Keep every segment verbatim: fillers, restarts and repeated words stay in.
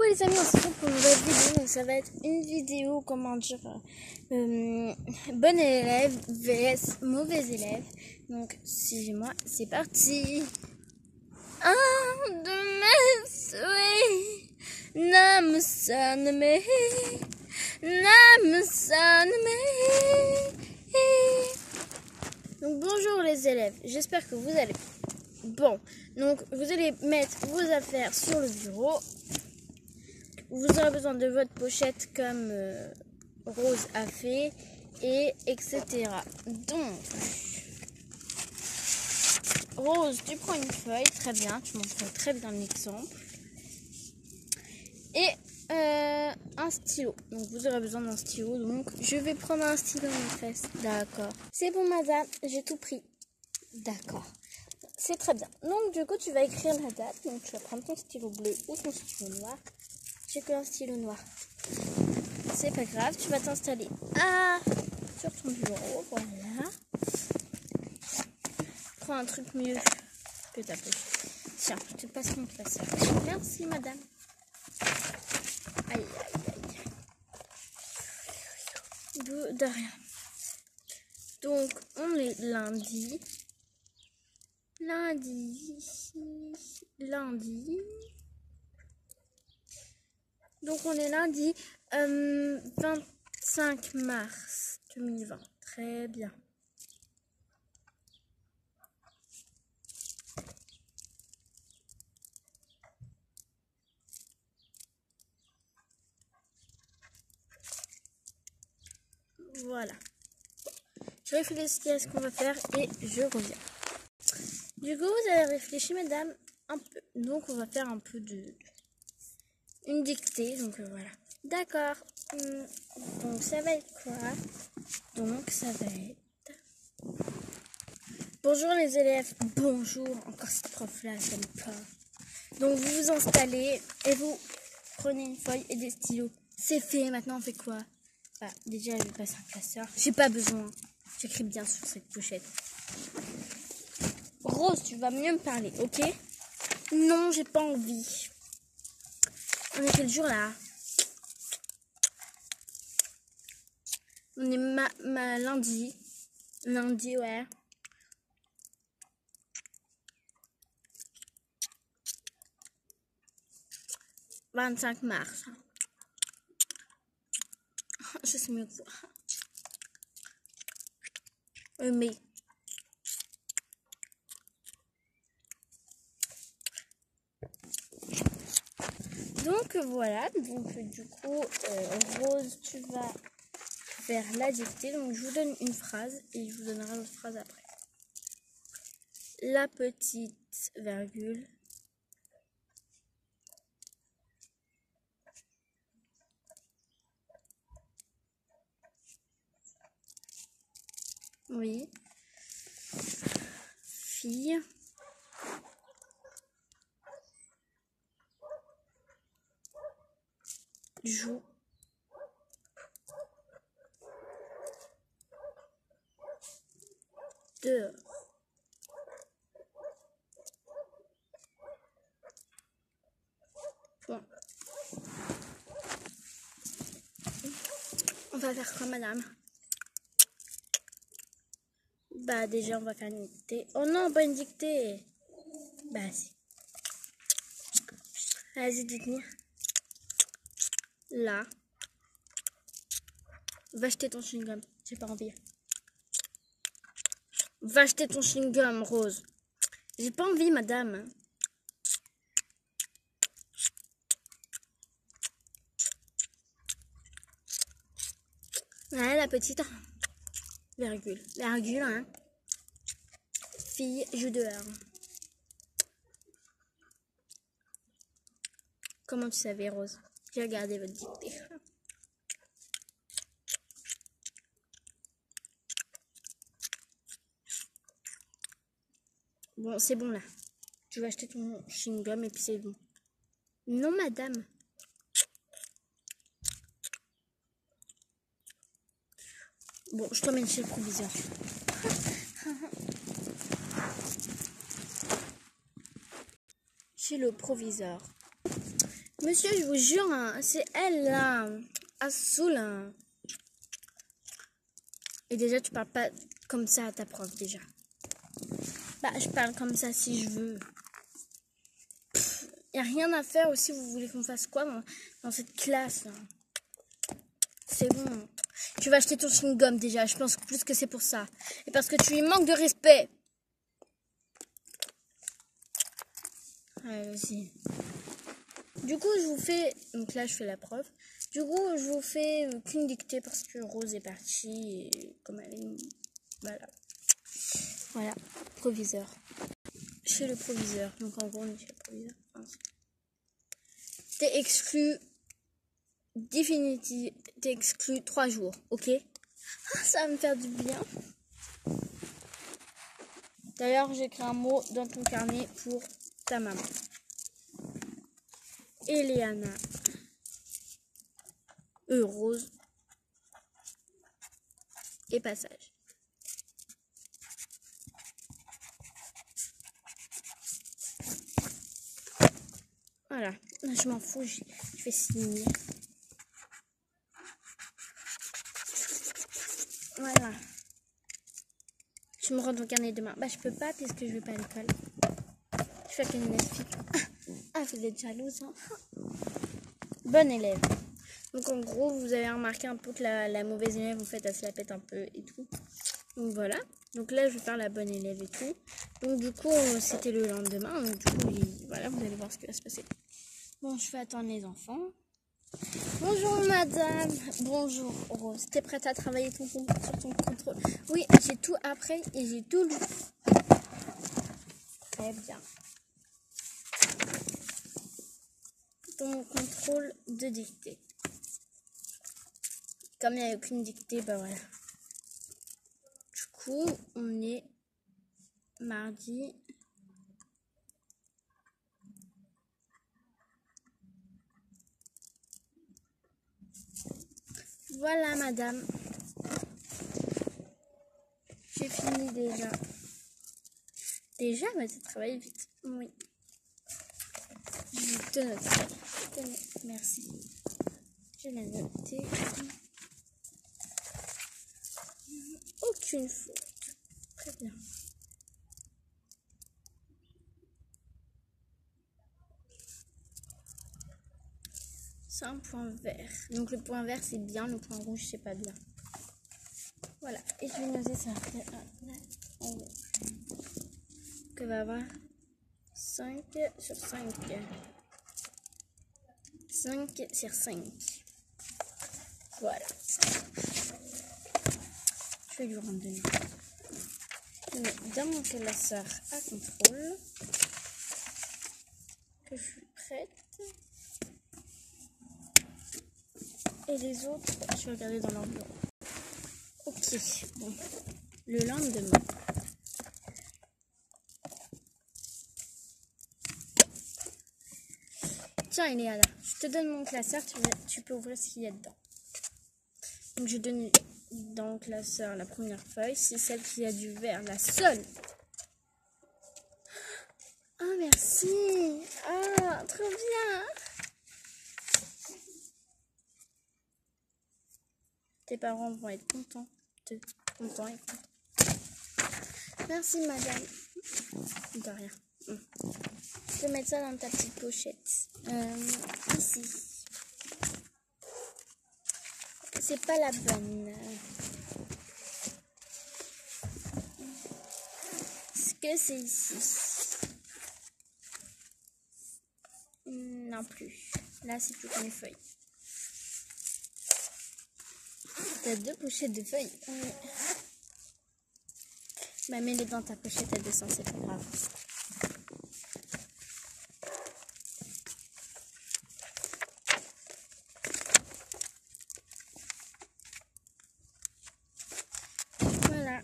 les amis, on se retrouve pour une nouvelle vidéo. Donc ça va être une vidéo, comment dire, euh, bon élève vs mauvais élève. Donc suivez-moi, c'est parti. Un de mes souhaits, n'aime ça ne me, n'aime ça ne me. Donc bonjour les élèves, j'espère que vous allez bon. Donc vous allez mettre vos affaires sur le bureau. Vous aurez besoin de votre pochette comme euh, Rose a fait, et etc. Donc, Rose, tu prends une feuille, très bien, tu montres très bien l'exemple. Et euh, un stylo. Donc, vous aurez besoin d'un stylo. Donc, je vais prendre un stylo, maîtresse. D'accord. C'est bon, madame, j'ai tout pris. D'accord. C'est très bien. Donc, du coup, tu vas écrire la date. Donc, tu vas prendre ton stylo bleu ou ton stylo noir. J'ai que un stylo noir. C'est pas grave, tu vas t'installer à... sur ton bureau. Voilà. Prends un truc mieux que ta poche. Tiens, je te passe mon classeur. Merci, madame. Aïe, aïe, aïe. De, de rien. Donc, on est lundi. Lundi. Lundi. Donc, on est lundi euh, vingt-cinq mars deux mille vingt. Très bien. Voilà. Je réfléchis à ce qu'on va faire et je reviens. Du coup, vous avez réfléchi, madame, un peu. Donc, on va faire un peu de... une dictée. Donc, euh, voilà. D'accord. Hum, donc, ça va être quoi? Donc, ça va être... Bonjour les élèves. Bonjour. Encore cette prof-là, j'aime pas. Donc, vous vous installez et vous prenez une feuille et des stylos. C'est fait. Maintenant, on fait quoi? Bah, déjà, je vais passer un classeur. J'ai pas besoin. J'écris bien sur cette pochette. Rose, tu vas mieux me parler, ok? Non, j'ai pas envie. On est quel jour là? On est ma, ma lundi. Lundi, ouais. vingt-cinq mars. Je sais mieux que vous. Euh, mais. Donc voilà. Donc du coup, euh, Rose, tu vas faire la dictée. Donc je vous donne une phrase et je vous donnerai l'autre phrase après. La petite virgule. Oui. Fille. Joue. Dehors. Bon. On va faire quoi, madame? Bah, déjà, on va faire une dictée. Oh non, pas une dictée. Bah, si. Vas-y, dites-moi. Là. Va acheter ton chewing-gum. J'ai pas envie. Va acheter ton chewing-gum, Rose. J'ai pas envie, madame. Ouais, la petite. Virgule. Virgule, hein. Fille, joue dehors. Comment tu savais, Rose? J'ai regardé votre dictée. Bon, c'est bon, là. Tu vas acheter ton chewing-gum et puis c'est bon. Non, madame. Bon, je t'emmène chez le proviseur. Chez le proviseur. Monsieur, je vous jure, hein, c'est elle là. Assoul. Hein. Et déjà, tu parles pas comme ça à ta prof déjà. Bah, je parle comme ça si je veux. Il n'y a rien à faire aussi. Vous voulez qu'on fasse quoi dans, dans cette classe là? C'est bon. Tu vas acheter ton chewing-gum déjà. Je pense plus que c'est pour ça. Et parce que tu lui manques de respect. Allez, vas-y. Du coup, je vous fais... Donc là, je fais la prof. Du coup, je vous fais euh, qu'une dictée parce que Rose est partie. Et comme elle est... Voilà. Voilà. Proviseur. Chez le proviseur. Donc en gros, on est chez le proviseur. Enfin, t'es exclu... Définitive. T'es exclu trois jours. Ok? Ça va me faire du bien. D'ailleurs, j'écris un mot dans ton carnet pour ta maman. Eliana. Euh, Rose. Et passage. Voilà. Je m'en fous. Je, je vais signer. Voilà. Je me rends ton carnet demain. Bah, je peux pas puisque je vais pas à l'école. Je fais qu'une Netflix. Ah, vous êtes jalouse, hein? Bonne élève. Donc, en gros, vous avez remarqué un peu que la, la mauvaise élève, en fait, elle se la pète un peu et tout. Donc, voilà. Donc, là, je vais faire la bonne élève et tout. Donc, du coup, c'était le lendemain. Donc, du coup, il, voilà, vous allez voir ce qui va se passer. Bon, je fais attendre les enfants. Bonjour, madame. Bonjour, Rose. T'es prête à travailler ton, sur ton contrôle? Oui, j'ai tout appris et j'ai tout lu. Très bien. Ton contrôle de dictée. Comme il n'y a aucune dictée, bah voilà. Du coup, on est mardi. Voilà, madame. J'ai fini déjà. Déjà, bah, tu travailles vite. Oui. Je te note. Tenez, merci. Je l'ai noté. Aucune faute. Très bien. C'est un point vert. Donc le point vert c'est bien, le point rouge c'est pas bien. Voilà. Et je vais noter ça. En haut. Que va avoir cinq sur cinq. cinq sur cinq. Voilà. Je vais lui rendre donner. Je mets dans mon classeur à contrôle. Que je suis prête. Et les autres, je vais regarder dans leur bureau. Ok, bon. Le lendemain. Tiens, Eliana, je te donne mon classeur, tu, tu peux ouvrir ce qu'il y a dedans. Donc, je donne dans le classeur la première feuille, c'est celle qui a du vert, la seule. Ah, oh, merci. Ah, oh, trop bien. Tes parents vont être contents. De, contents et contents. Merci, madame. De rien. Hum. Tu peux mettre ça dans ta petite pochette. Euh, ici. C'est pas la bonne. Est-ce que c'est ici? Non plus. Là, c'est toutes mes feuilles. T'as deux pochettes de feuilles. Oui. Bah, mets-les dans ta pochette à dessin, c'est pas grave. Voilà.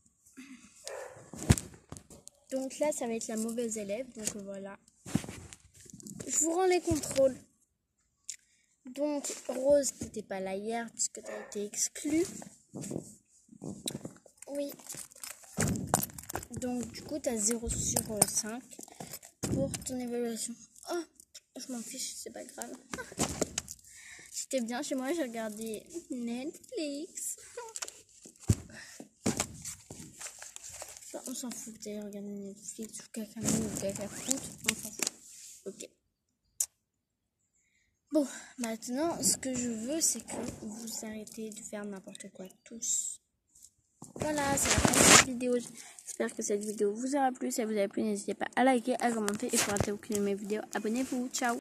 Donc là, ça va être la mauvaise élève. Donc voilà. Je vous rends les contrôles. Donc, Rose, tu n'étais pas là hier puisque tu as été exclue. Oui. Donc, du coup, tu as zéro sur cinq pour ton évaluation. Oh, je m'en fiche, c'est pas grave. J'étais bien chez moi, j'ai regardé Netflix. Enfin, on s'en fout d'aller regarder Netflix ou caca ou caca foot, on s'en fout. Ok. Bon, maintenant, ce que je veux, c'est que vous arrêtez de faire n'importe quoi tous. Voilà, c'est la fin de cette vidéo. J'espère que cette vidéo vous aura plu. Si elle vous a plu, n'hésitez pas à liker, à commenter et pour rater aucune de mes vidéos, abonnez-vous. Ciao!